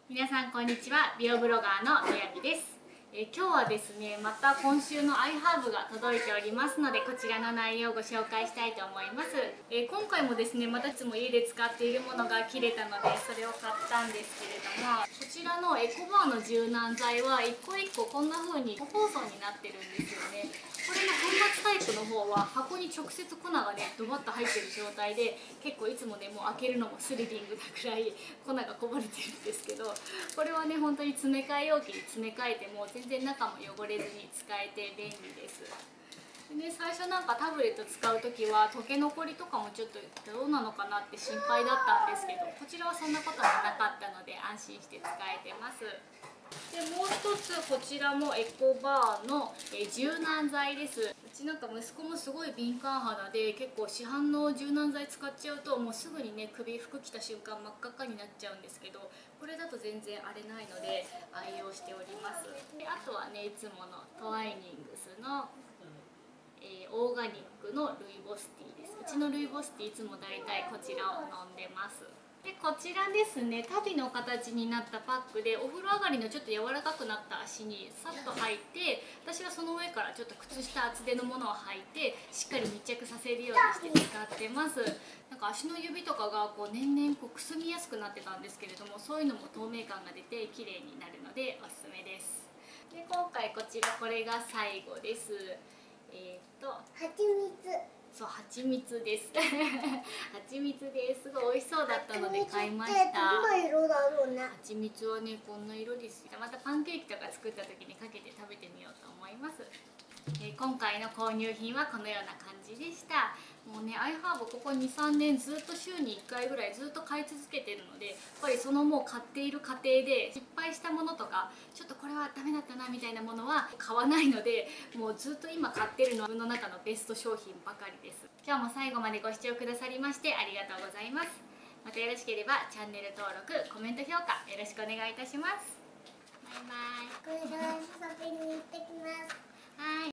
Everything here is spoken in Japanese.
皆さんこんにちは。美容ブロガーのみやびです。今日はですね、また今週のアイハーブが届いておりますので、こちらの内容をご紹介したいと思います。今回もですね、またいつも家で使っているものが切れたので、それを買ったんですけれども、こちらのエコバーの柔軟剤は一個一個こんな風に個包装になってるんですよね。これの粉末タイプの方は箱に直接粉がねドバッと入ってる状態で、結構いつもねもう開けるのもスリリングなくらい粉がこぼれてるんですけど、これはね本当に詰め替え容器に詰め替えても全然中も汚れずに使えて便利です。でね、最初なんかタブレット使う時は溶け残りとかもちょっとどうなのかなって心配だったんですけど、こちらはそんなこともなかったので安心して使えてます。でもう一つこちらもエコバーの柔軟剤です。うちなんか息子もすごい敏感肌で、結構市販の柔軟剤使っちゃうともうすぐにね首服着た瞬間真っ赤っかになっちゃうんですけど、これだと全然荒れないので愛用しております。であとはねいつものトワイニングスのオーガニックのルイボスティーです。うちのルイボスティーいつもだいたいこちらを飲んでます。でこちらですね、足袋の形になったパックで、お風呂上がりのちょっと柔らかくなった足にさっと履いて、私はその上からちょっと靴下厚手のものを履いてしっかり密着させるようにして使ってます。なんか足の指とかがこう年々くすみやすくなってたんですけれども、そういうのも透明感が出て綺麗になるのでおすすめです。で今回こちらこれが最後です。蜂蜜。そう、蜂蜜です。蜂蜜です。すごい美味しそうだったので買いました。 どんな色だろうね。 蜂蜜はね、こんな色です。またパンケーキとか作った時にかけて食べてみようと思います。今回の購入品はこのような感じでした。もうね、アイハーブここ2、3年ずっと週に1回ぐらいずっと買い続けてるので、やっぱりそのもう買っている過程で失敗したものとか、ちょっとこれはダメだったなみたいなものは買わないので、もうずっと今買ってるのは自分の中のベスト商品ばかりです。今日も最後までご視聴くださりましてありがとうございます。またよろしければチャンネル登録、コメント評価よろしくお願いいたします。バイバイ。 これから遊びに行ってきます。 はい。